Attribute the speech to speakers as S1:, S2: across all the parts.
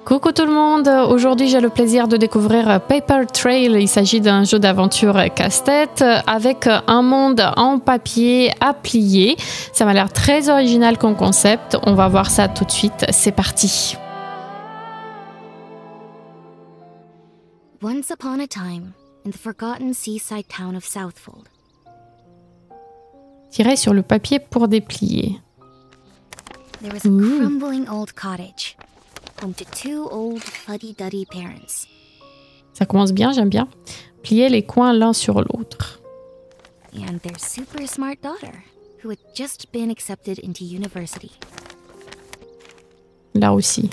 S1: Coucou tout le monde, aujourd'hui j'ai le plaisir de découvrir Paper Trail. Il s'agit d'un jeu d'aventure casse-tête avec un monde en papier à plier. Ça m'a l'air très original comme concept, on va voir ça tout de suite, c'est parti.
S2: Once upon a time, in the forgotten seaside town of Southfold.
S1: Tirer sur le papier pour déplier.
S2: There was a crumbling old cottage, home to two old fuddy-duddy parents.
S1: Ça commence bien, j'aime bien. Plier les coins l'un sur l'autre.
S2: And their super smart daughter, who had just been accepted into university.
S1: Là aussi.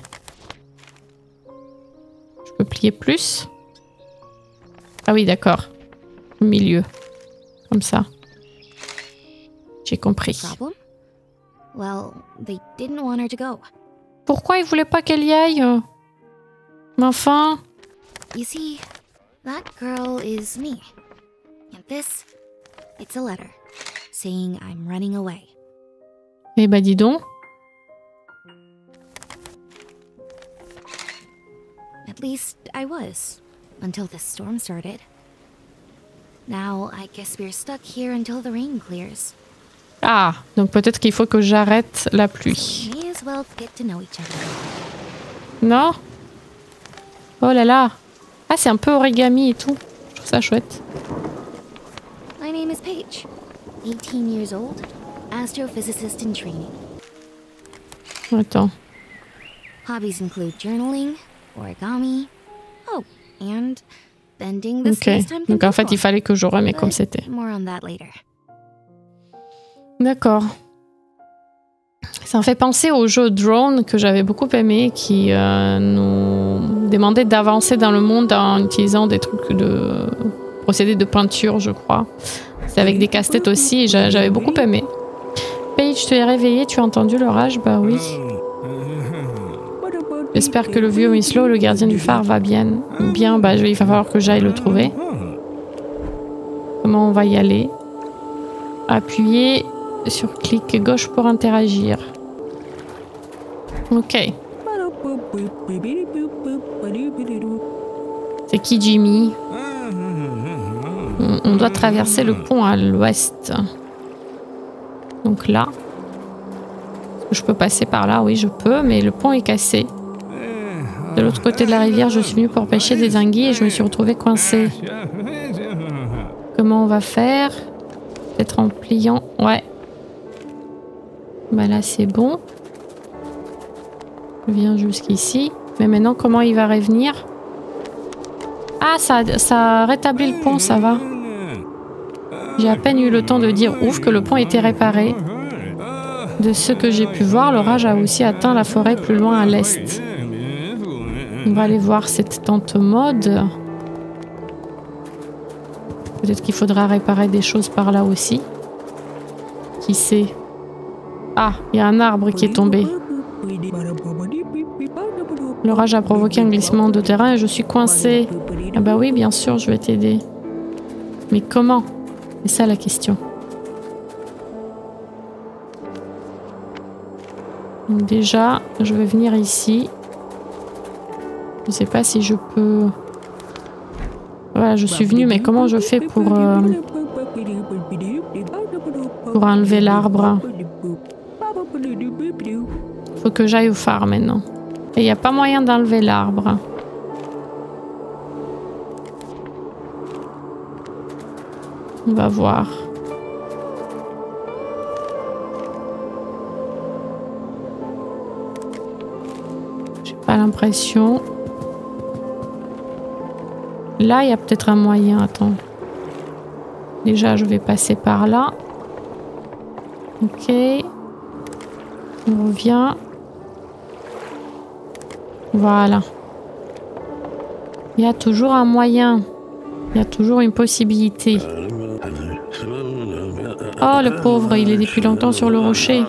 S1: Je peux plier plus. Ah oui, d'accord. Au milieu. Comme ça. J'ai compris.
S2: Problem? Well, they didn't want her to go.
S1: Pourquoi ils voulaient pas qu'elle y aille? Mais enfin...
S2: You see, that girl is me. And this, it's a letter, saying I'm running away.
S1: Eh ben dis donc.
S2: At least I was, until the storm started. Now, I guess we're stuck here until the rain clears.
S1: Ah, donc peut-être qu'il faut que j'arrête la pluie.
S2: May as well get to know each other.
S1: Non? Oh là là. Ah, c'est un peu origami et tout. Je trouve ça chouette.
S2: My name is Paige, 18 years old, astrophysicist in training.
S1: Attends.
S2: Hobbies include journaling, origami, oh, and bending the
S1: Ok.
S2: space-time
S1: Donc en fait, il
S2: continuum.
S1: fallait que je remets comme
S2: But
S1: c'était.
S2: more on that later.
S1: D'accord. Ça me fait penser au jeu Drone que j'avais beaucoup aimé, qui nous demandait d'avancer dans le monde en utilisant des trucs de procédés de peinture, je crois. C'est avec des casse-têtes aussi, et j'avais beaucoup aimé. Paige, tu es réveillée, tu as entendu l'orage? Bah oui. J'espère que le vieux Winslow, le gardien du phare, va bien. Bien, bah il va falloir que j'aille le trouver. Comment on va y aller? Appuyer sur clic gauche pour interagir. Ok. C'est qui Jimmy? On doit traverser le pont à l'ouest. Donc là. Je peux passer par là, oui je peux, mais le pont est cassé. De l'autre côté de la rivière, je suis venue pour pêcher des anguilles et je me suis retrouvée coincée. Comment on va faire? Peut-être en pliant. Ouais. Bah là c'est bon. Je viens jusqu'ici. Mais maintenant comment il va revenir? Ah ça rétablit le pont, ça va. J'ai à peine eu le temps de dire ouf que le pont était réparé. De ce que j'ai pu voir, l'orage a aussi atteint la forêt plus loin à l'est. On va aller voir cette tente mode. Peut-être qu'il faudra réparer des choses par là aussi. Qui sait? Ah, il y a un arbre qui est tombé. L'orage a provoqué un glissement de terrain et je suis coincée. Ah bah oui, bien sûr, je vais t'aider. Mais comment? C'est ça la question. Donc déjà, je vais venir ici. Je sais pas si je peux... Voilà, je suis venue, mais comment je fais pour enlever l'arbre? Faut que j'aille au phare maintenant. Et il n'y a pas moyen d'enlever l'arbre. On va voir. J'ai pas l'impression. Là, il y a peut-être un moyen. Attends. Déjà, je vais passer par là. Ok. On revient. Voilà. Il y a toujours un moyen. Il y a toujours une possibilité. Oh, le pauvre, il est depuis longtemps sur le rocher.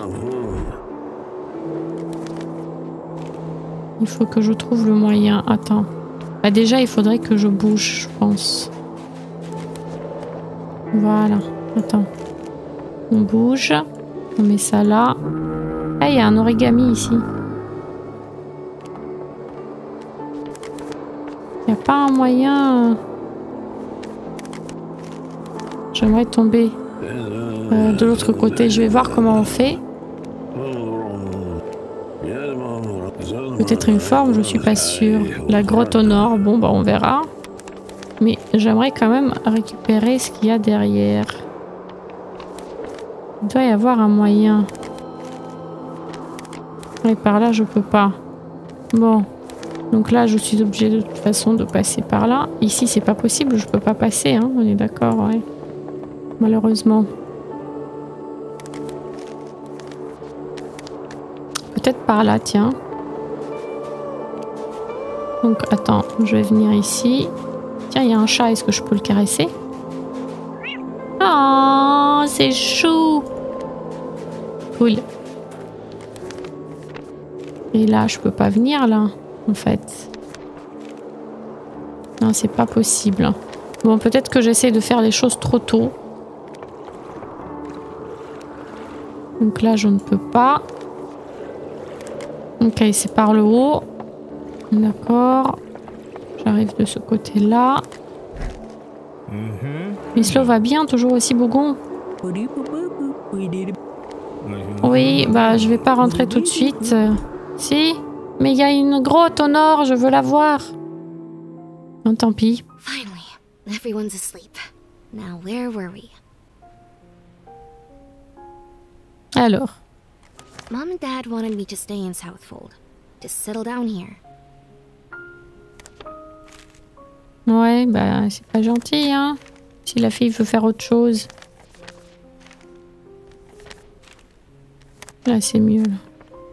S1: Il faut que je trouve le moyen. Attends. Bah déjà, il faudrait que je bouge, je pense. Voilà. Attends. On bouge. On met ça là. Ah, il y a un origami ici. Y a pas un moyen... J'aimerais tomber de l'autre côté. Je vais voir comment on fait. Peut-être une forme, je suis pas sûre. La grotte au nord, bon bah on verra. Mais j'aimerais quand même récupérer ce qu'il y a derrière. Il doit y avoir un moyen. Et par là je peux pas. Bon. Donc là je suis obligée de toute façon de passer par là. Ici c'est pas possible, je peux pas passer, hein, on est d'accord, ouais. Malheureusement. Peut-être par là, tiens. Donc attends, je vais venir ici. Tiens, il y a un chat, est-ce que je peux le caresser? Oh, c'est chou! Cool. Et là, je peux pas venir là, en fait. Non, c'est pas possible. Bon, peut-être que j'essaie de faire les choses trop tôt. Donc là, je ne peux pas. Ok, c'est par le haut. D'accord. J'arrive de ce côté-là. Mislo va bien, toujours aussi bougon. Oui, bah je vais pas rentrer tout de suite. Si, mais il y a une grotte au nord, je veux la voir. Non, tant pis.
S2: Finally, everyone's asleep. Now where were we?
S1: Alors.
S2: Mom and Dad wanted me to stay in Southfold, to settle down here.
S1: Ouais, bah c'est pas gentil, hein. Si la fille veut faire autre chose. Là, c'est mieux, là.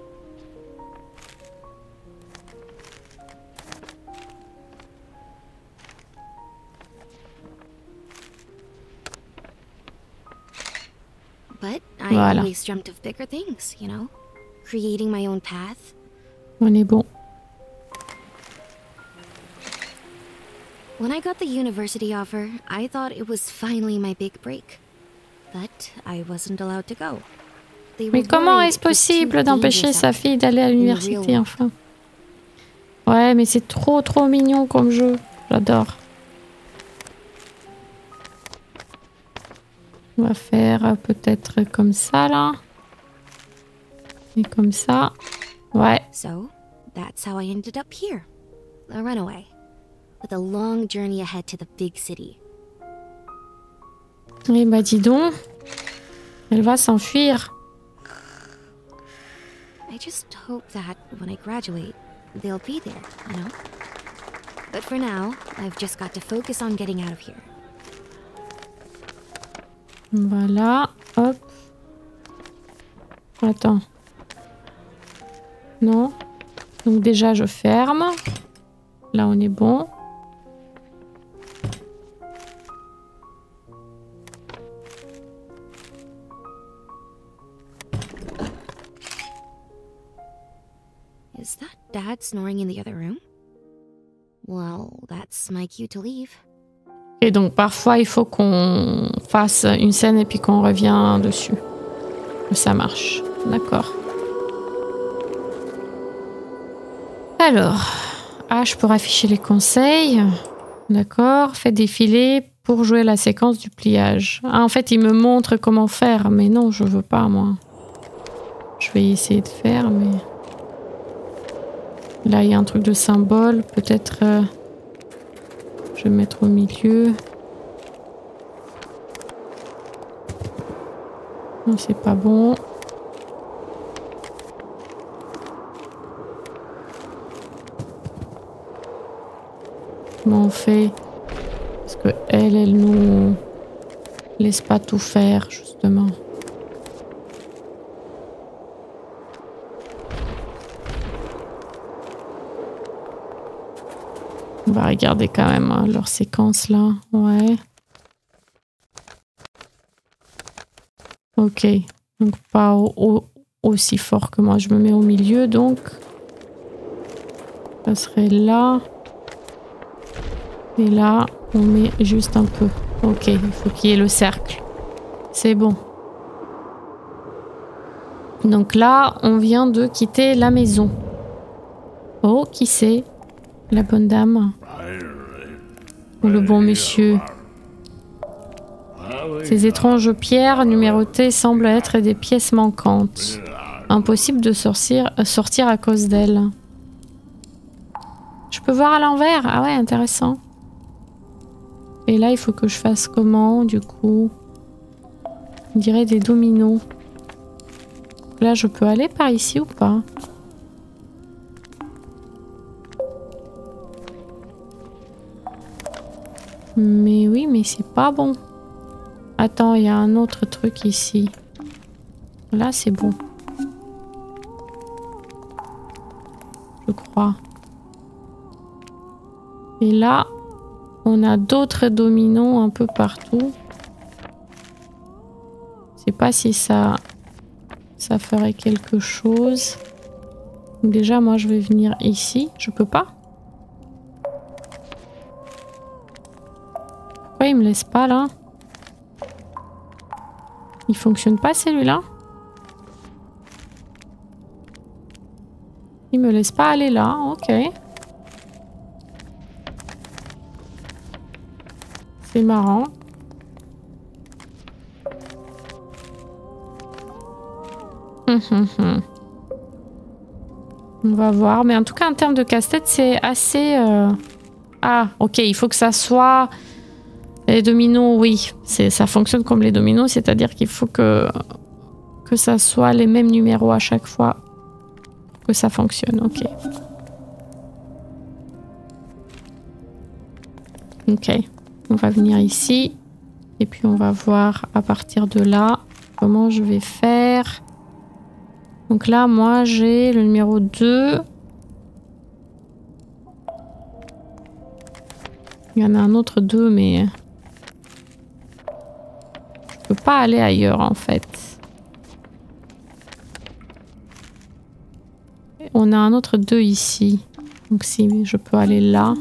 S2: But I always dreamt of bigger things, you know? Creating my own path.
S1: On est bon.
S2: When I got the university offer, I thought it was finally my big break. But I wasn't allowed to go.
S1: Mais comment est-ce possible d'empêcher sa fille d'aller à l'université, enfin? Ouais, mais c'est trop mignon comme jeu. J'adore. On va faire peut-être comme ça, là. Et comme ça. Ouais.
S2: So, that's how I ended up here. A runaway. With a long journey ahead to the big city.
S1: Eh bah dis donc. Elle va s'enfuir.
S2: I just hope that when I graduate, they'll be there, you know? But for now, I've just got to focus on getting out of here.
S1: Voilà, hop. Attends. Non. Donc déjà, je ferme. Là, on est bon.
S2: Is that Dad snoring in the other room? Well, that's my cue to leave.
S1: Et donc parfois il faut qu'on fasse une scène et puis qu'on revient dessus. Ça marche. D'accord. Alors, H pour afficher les conseils. D'accord. Fait défiler pour jouer la séquence du pliage. Ah, en fait, il me montre comment faire, mais non, je veux pas, moi. Je vais essayer de faire, mais... Là, il y a un truc de symbole. Peut-être... Je vais mettre au milieu. Non, c'est pas bon. Comment on fait? Parce que elle nous laisse pas tout faire, justement. On va regarder quand même hein, leur séquence là. Ouais. Ok. Donc pas aussi fort que moi. Je me mets au milieu donc. Ça serait là. Et là, on met juste un peu. Ok, il faut qu'il y ait le cercle. C'est bon. Donc là, on vient de quitter la maison. Oh, qui c'est? La bonne dame. Le bon monsieur. Ces étranges pierres numérotées semblent être des pièces manquantes. Impossible de sortir à cause d'elles. Je peux voir à l'envers? Ah ouais, intéressant. Et là, il faut que je fasse comment, du coup? On dirait des dominos. Là, je peux aller par ici ou pas? Mais oui, mais c'est pas bon. Attends, il y a un autre truc ici. Là, c'est bon. Je crois. Et là, on a d'autres dominos un peu partout. Je sais pas si ça ferait quelque chose. Donc déjà, moi, je vais venir ici. Je peux pas? Pourquoi il me laisse pas là? Il fonctionne pas celui-là? Il me laisse pas aller là, ok. C'est marrant. On va voir, mais en tout cas en termes de casse-tête c'est assez... Ah, ok, il faut que ça soit... Les dominos, oui, ça fonctionne comme les dominos, c'est-à-dire qu'il faut que ça soit les mêmes numéros à chaque fois pour que ça fonctionne, ok. Ok, on va venir ici et puis on va voir à partir de là comment je vais faire. Donc là, moi j'ai le numéro 2. Il y en a un autre 2, mais... Je peux pas aller ailleurs en fait. On a un autre 2 ici. Donc si je peux aller là.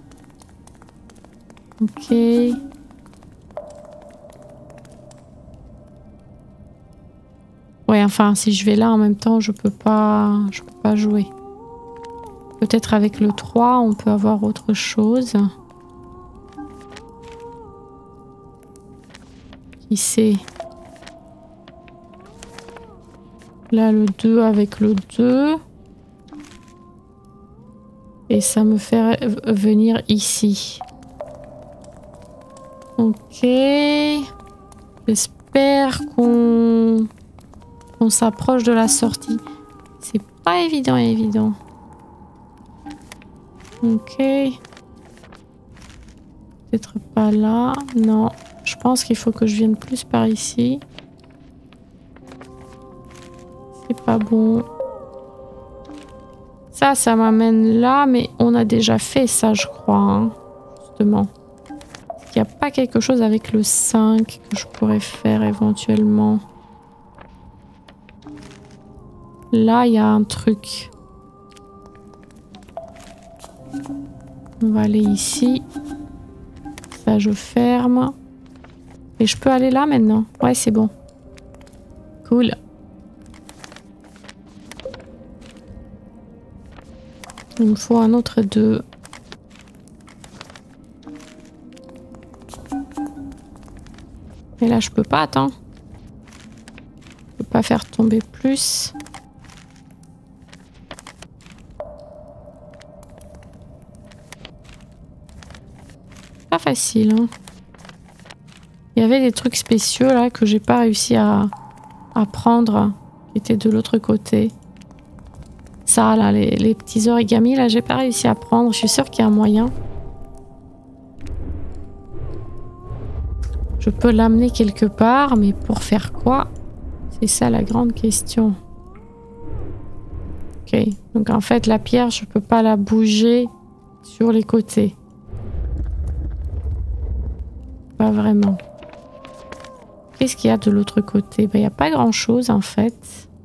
S1: Ok. Ouais, enfin si je vais là en même temps, je peux pas jouer. Peut-être avec le 3, on peut avoir autre chose. Qui sait? Là, le 2 avec le 2. Et ça me fait venir ici. Ok. J'espère qu'on s'approche de la sortie. C'est pas évident. Ok. Peut-être pas là. Non. Je pense qu'il faut que je vienne plus par ici. C'est pas bon. Ça m'amène là, mais on a déjà fait ça, je crois. Hein, justement. Est-ce qu'il n'y a pas quelque chose avec le 5 que je pourrais faire éventuellement? Là, il y a un truc. On va aller ici. Ça, je ferme. Et je peux aller là maintenant? Ouais, c'est bon. Cool. Il me faut un autre 2. Et là, je peux pas, attends. Je peux pas faire tomber plus. Pas facile, hein. Il y avait des trucs spéciaux là que j'ai pas réussi à prendre, qui étaient de l'autre côté. Ça là, les petits origamis là, j'ai pas réussi à prendre. Je suis sûre qu'il y a un moyen. Je peux l'amener quelque part, mais pour faire quoi? C'est ça la grande question. Ok, donc en fait la pierre, je peux pas la bouger sur les côtés. Pas vraiment. Qu'est-ce qu'il y a de l'autre côté? Il n'y a pas grand-chose en fait.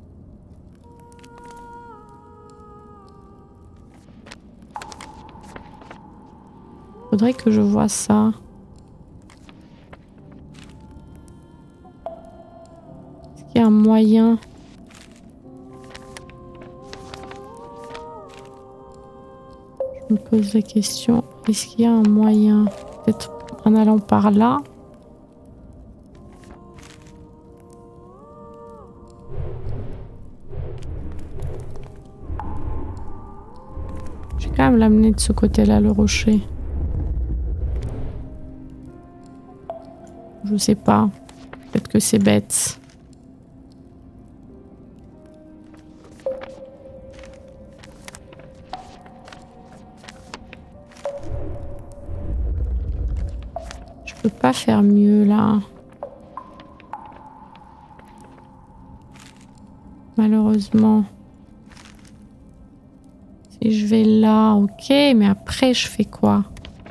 S1: Faudrait que je vois ça. Est-ce qu'il y a un moyen? Je me pose la question. Est-ce qu'il y a un moyen? peut-être en allant par là. Je vais quand même l'amener de ce côté-là, le rocher. Je sais pas. Peut-être que c'est bête. Je peux pas faire mieux là. Malheureusement. Si je vais là, ok, mais après je fais quoi?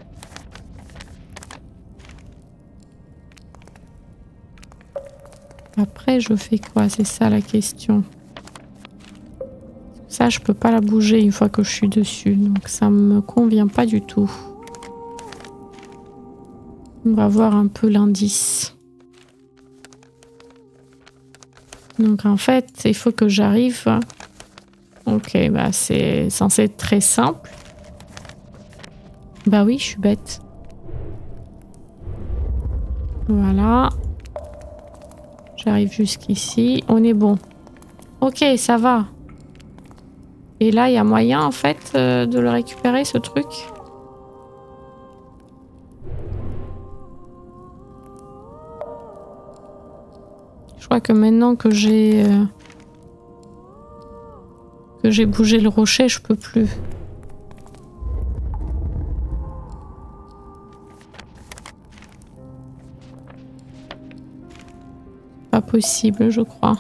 S1: Après je fais quoi? C'est ça la question. Ça je peux pas la bouger une fois que je suis dessus, donc ça me convient pas du tout. On va voir un peu l'indice. Donc en fait, il faut que j'arrive. Ok, bah c'est censé être très simple. Bah oui, je suis bête. Voilà. J'arrive jusqu'ici. On est bon. Ok, ça va. Et là, il y a moyen en fait de le récupérer, ce truc. Je crois que maintenant que j'ai bougé le rocher, je peux plus. Pas possible, je crois.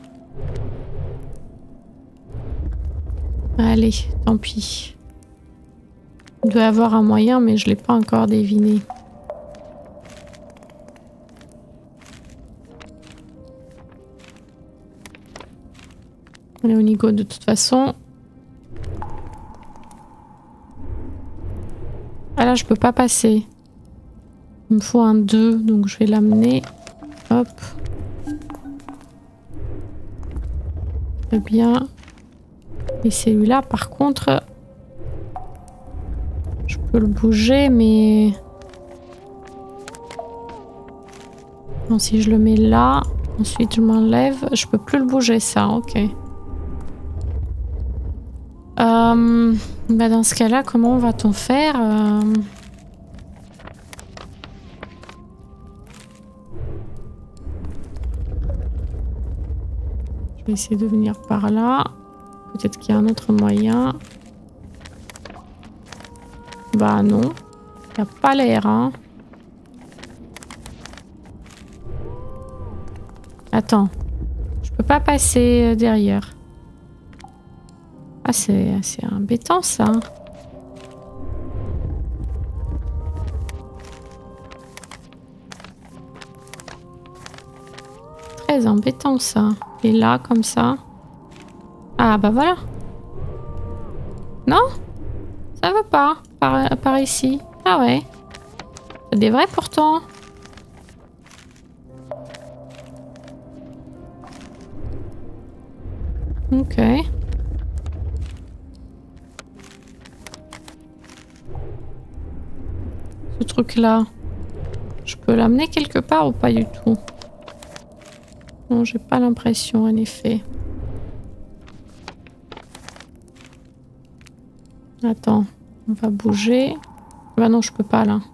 S1: Allez, tant pis. Il doit y avoir un moyen, mais je l'ai pas encore deviné. Allez, Onigo, de toute façon. Ah là, je peux pas passer. Il me faut un 2, donc je vais l'amener. Hop. Très bien. Et celui-là, par contre, je peux le bouger, mais... Non, si je le mets là, ensuite je m'enlève, je peux plus le bouger, ça, ok. Bah dans ce cas-là, comment va-t-on faire Je vais essayer de venir par là. Peut-être qu'il y a un autre moyen. Bah non. Il n'y a pas l'air, hein. Attends. Je peux pas passer derrière. Ah, c'est embêtant, ça. Très embêtant, ça. Et là, comme ça. Ah, bah voilà. Non? Ça va pas. Par ici. Ah ouais. C'est des vrais pourtant. Ok. Ce truc-là, je peux l'amener quelque part ou pas du tout? Non, j'ai pas l'impression, en effet. Attends, on va bouger. Bah non, je peux pas là.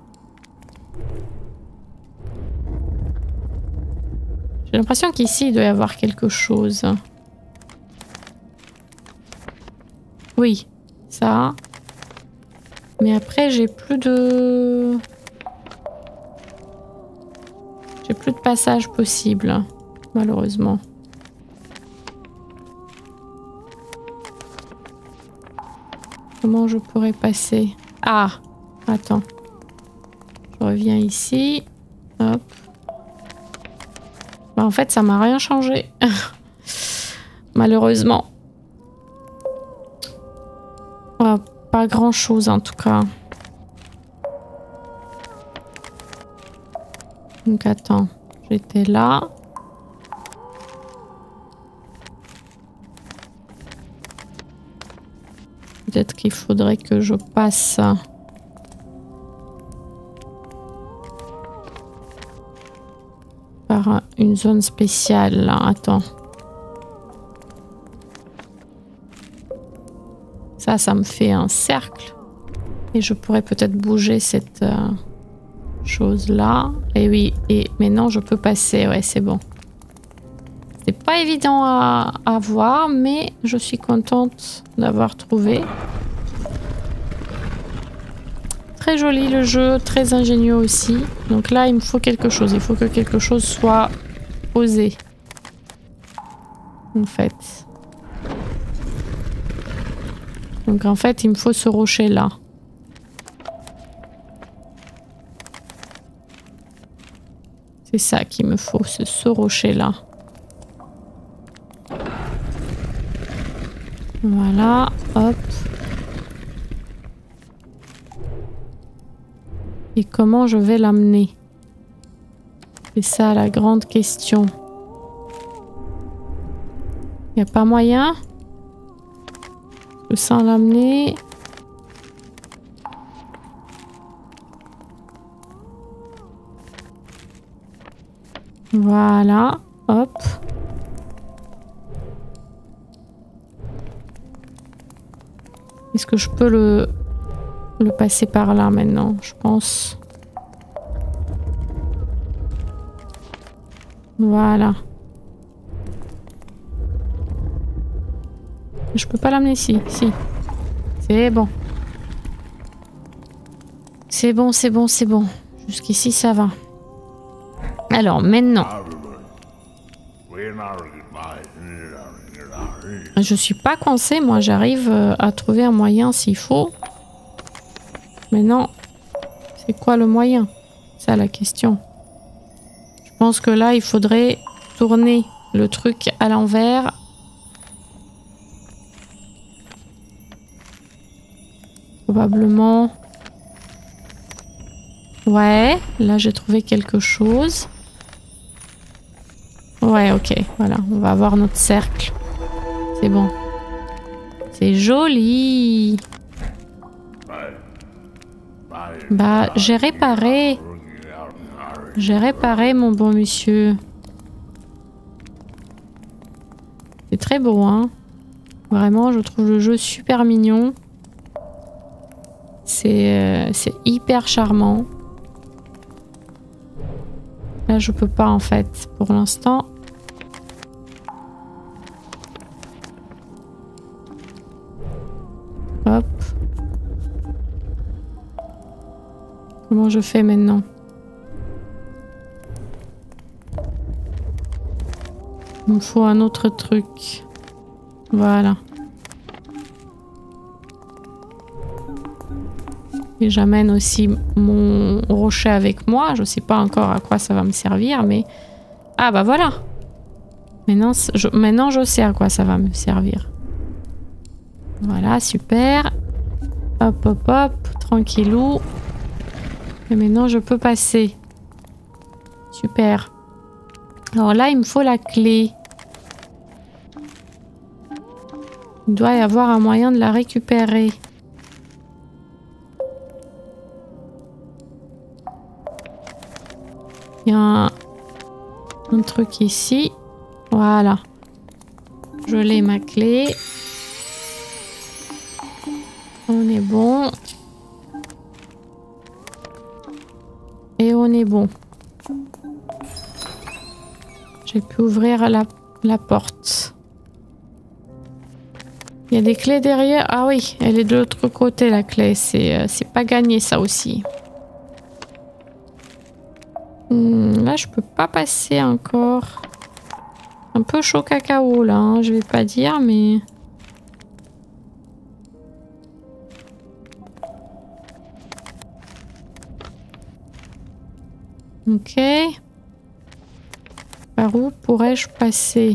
S1: J'ai l'impression qu'ici, il doit y avoir quelque chose. Oui, ça. Mais après, j'ai plus de passage possible, malheureusement. Comment je pourrais passer? Ah, attends. Je reviens ici. Hop. Bah, en fait, ça m'a rien changé. Malheureusement. Oh, pas grand chose en tout cas. Donc attends, j'étais là. Peut-être qu'il faudrait que je passe par une zone spéciale là. Attends. Ça me fait un cercle. Et je pourrais peut-être bouger cette chose là. Et oui, et maintenant je peux passer. Ouais, c'est bon. C'est pas évident à voir, mais je suis contente d'avoir trouvé. Très joli le jeu, très ingénieux aussi. Donc là, il me faut quelque chose. Il faut que quelque chose soit posé. En fait. Donc en fait, il me faut ce rocher là. C'est ça qu'il me faut, c'est ce rocher là. Voilà, hop. Et comment je vais l'amener? C'est ça la grande question. Y a pas moyen? Sans l'amener. Voilà, hop. Est-ce que je peux le passer par là maintenant? Je pense. Voilà. Je peux pas l'amener ici. Si. C'est bon. C'est bon, c'est bon, c'est bon. Jusqu'ici, ça va. Alors, maintenant. Je suis pas coincée, moi. J'arrive à trouver un moyen s'il faut. Maintenant, c'est quoi le moyen? C'est ça la question. Je pense que là, il faudrait tourner le truc à l'envers. Probablement. Ouais, là j'ai trouvé quelque chose. Ouais, ok, voilà, on va avoir notre cercle. C'est bon. C'est joli. Bah, j'ai réparé. J'ai réparé, mon bon monsieur. C'est très beau, hein. Vraiment, je trouve le jeu super mignon. C'est hyper charmant. Là, je peux pas, en fait, pour l'instant. Hop. Comment je fais maintenant? Il me faut un autre truc. Voilà. Et j'amène aussi mon rocher avec moi. Je sais pas encore à quoi ça va me servir, mais... Ah bah voilà. Maintenant je sais à quoi ça va me servir. Voilà, super. Hop, hop, hop. Tranquillou. Et maintenant je peux passer. Super. Alors là, il me faut la clé. Il doit y avoir un moyen de la récupérer. Il y a un truc ici. Voilà. Je l'ai, ma clé. On est bon. Et on est bon. J'ai pu ouvrir la porte. Il y a des clés derrière. Ah oui, elle est de l'autre côté, la clé. C'est pas gagné, ça aussi. Là, je peux pas passer encore. Un peu chaud cacao, là. Hein, je vais pas dire, mais... Ok. Par où pourrais-je passer?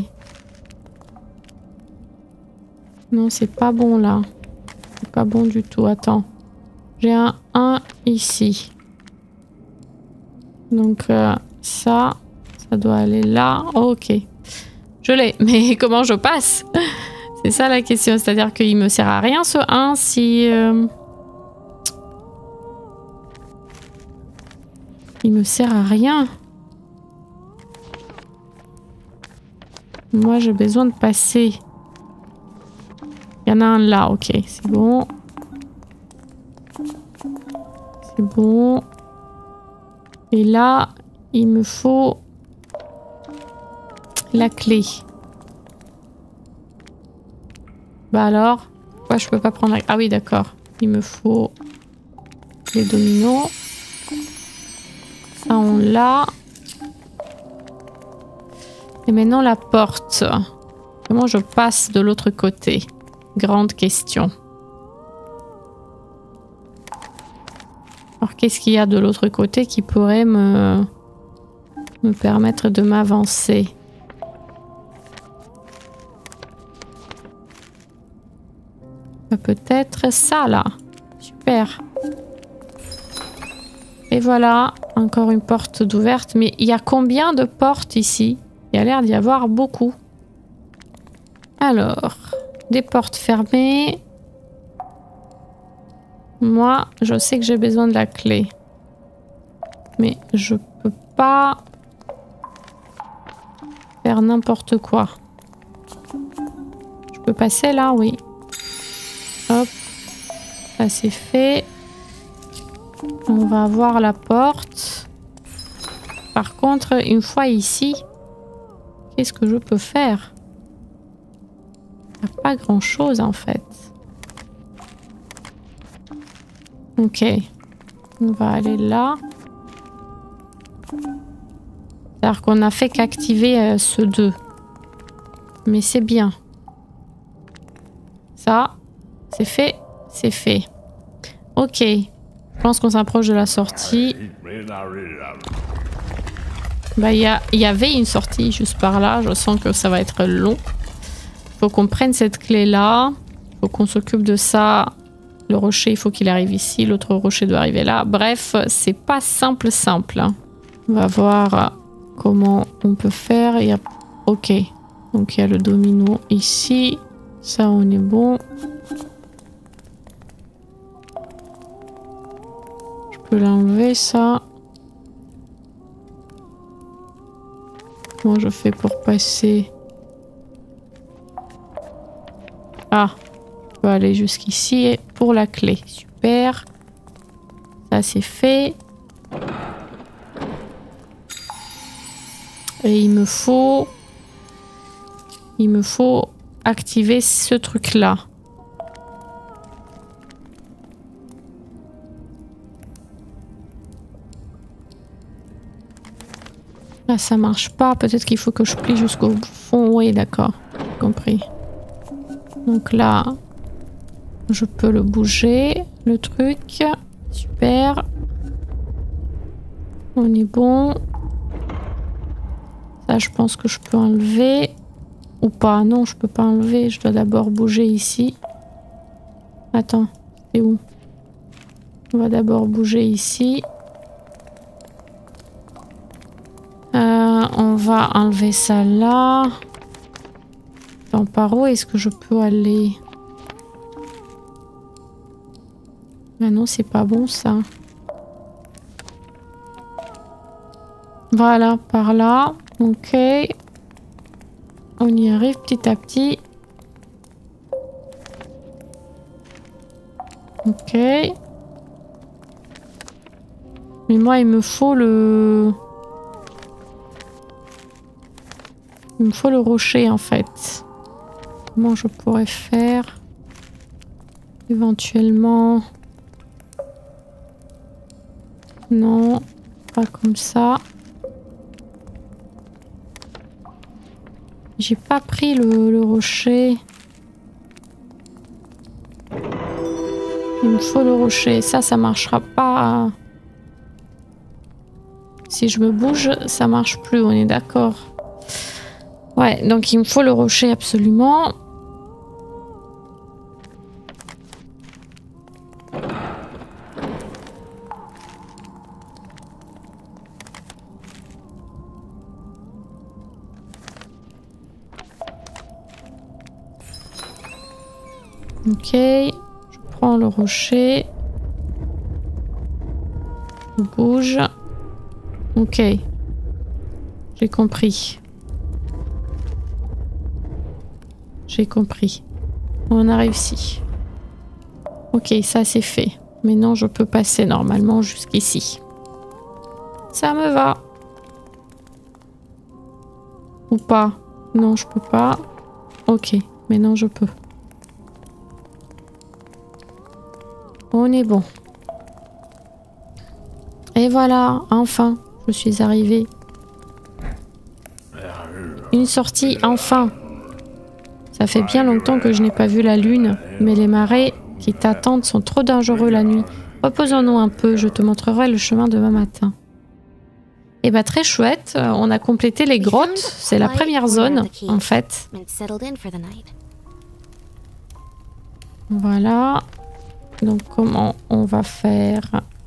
S1: Non, c'est pas bon, là. C'est pas bon du tout. Attends. J'ai un 1 ici. Donc ça doit aller là. Oh, ok. Je l'ai. Mais comment je passe? C'est ça la question. C'est-à-dire qu'il me sert à rien ce 1 si... Il me sert à rien. Moi, j'ai besoin de passer. Il y en a un là, ok, c'est bon. C'est bon. Et là, il me faut la clé. Bah alors, pourquoi je peux pas prendre la... Ah oui, d'accord. Il me faut les dominos. Ça, on l'a. Et maintenant, la porte. Comment je passe de l'autre côté? Grande question. Alors, qu'est-ce qu'il y a de l'autre côté qui pourrait me permettre de m'avancer? Peut-être ça, là. Super. Et voilà, encore une porte d'ouverte. Mais il y a combien de portes ici? Il y a l'air d'y avoir beaucoup. Alors, des portes fermées. Moi, je sais que j'ai besoin de la clé. Mais je peux pas faire n'importe quoi. Je peux passer là, oui. Hop. Ça c'est fait. On va voir la porte. Par contre, une fois ici, qu'est-ce que je peux faire? Il n'y a pas grand chose en fait. Ok. On va aller là. C'est-à-dire qu'on a fait qu'activer ce 2. Mais c'est bien. Ça, c'est fait, c'est fait. Ok. Je pense qu'on s'approche de la sortie. Bah, il y avait une sortie juste par là. Je sens que ça va être long. Il faut qu'on prenne cette clé-là. Il faut qu'on s'occupe de ça. Le rocher, il faut qu'il arrive ici. L'autre rocher doit arriver là. Bref, c'est pas simple. On va voir comment on peut faire. Il y a... Ok. Donc, il y a le domino ici. Ça, on est bon. Je peux l'enlever, ça. Comment je fais pour passer? Ah, je peux aller jusqu'ici pour la clé. Super. Ça, c'est fait. Et il me faut activer ce truc-là. Là, ça marche pas. Peut-être qu'il faut que je plie jusqu'au fond. Oui, d'accord. J'ai compris. Donc là, je peux le bouger, le truc. Super. On est bon. Ça, je pense que je peux enlever. Ou pas. Non, je peux pas enlever. Je dois d'abord bouger ici. Attends, c'est où? On va d'abord bouger ici. On va enlever ça là. Attends, par où est-ce que je peux aller? Ah non, c'est pas bon ça. Voilà, par là. Ok. On y arrive petit à petit. Ok. Mais moi, il me faut le... Il me faut le rocher en fait. Comment je pourrais faire? Éventuellement... Non, pas comme ça. J'ai pas pris le rocher. Il me faut le rocher. Ça marchera pas. Si je me bouge, ça marche plus, on est d'accord. Ouais, donc il me faut le rocher absolument. Ok, je prends le rocher. Je bouge. Ok, j'ai compris. j'ai compris. On a réussi. Ok, ça c'est fait. Maintenant, je peux passer normalement jusqu'ici. Ça me va. Ou pas? Non, je peux pas. Ok, maintenant je peux. On est bon. Et voilà, enfin, je suis arrivée. Une sortie, enfin. Ça fait bien longtemps que je n'ai pas vu la lune, mais les marais qui t'attendent sont trop dangereux la nuit. Reposons-nous un peu, je te montrerai le chemin demain matin. Et bah très chouette, on a complété les grottes, c'est la première zone en fait. Voilà. Donc comment on va faire?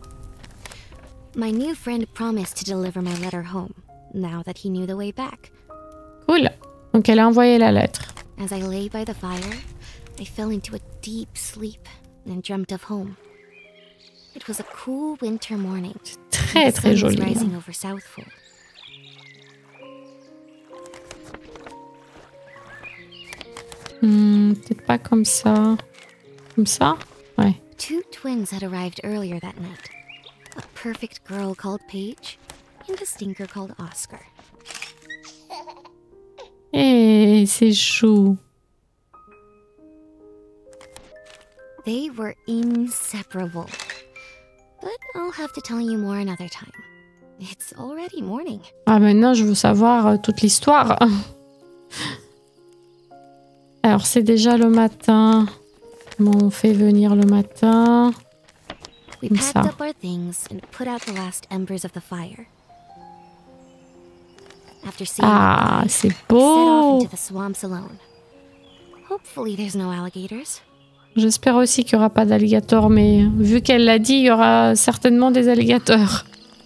S2: My new friend promised to deliver my letter home, now that he knew the way back.
S1: Cool. Donc elle a envoyé la lettre.
S2: As I lay by the fire, I fell into a deep sleep and dreamt of home. It was a cool winter morning.
S1: Très très joli.
S2: Rising over Southfold.
S1: Peut-être pas comme ça. Comme ça? Ouais.
S2: Two twins had arrived earlier that night. A perfect girl called Paige and a stinker called Oscar.
S1: Eh, c'est chou.
S2: They were inseparable. But I'll have to tell you more another time. It's already morning.
S1: Ah, maintenant, je veux savoir toute l'histoire. Alors, c'est déjà le matin. Comment on fait venir le matin?
S2: We
S1: Comme
S2: packed
S1: ça.
S2: up our things and put out the last embers of the fire. After seeing
S1: Ah,
S2: the
S1: c'est
S2: we set off
S1: beau.
S2: into the swamps alone. Hopefully there's no alligators.
S1: J'espère aussi qu'il n'y aura pas d'alligators, mais vu qu'elle l'a dit, il y aura certainement des alligators.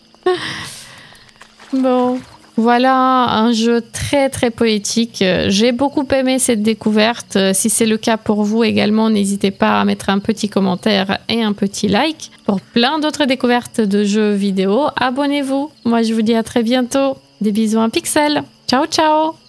S1: Bon, voilà un jeu très très poétique. J'ai beaucoup aimé cette découverte. Si c'est le cas pour vous également, n'hésitez pas à mettre un petit commentaire et un petit like. Pour plein d'autres découvertes de jeux vidéo, abonnez-vous. Moi, je vous dis à très bientôt. Des bisous en pixels. Ciao, ciao!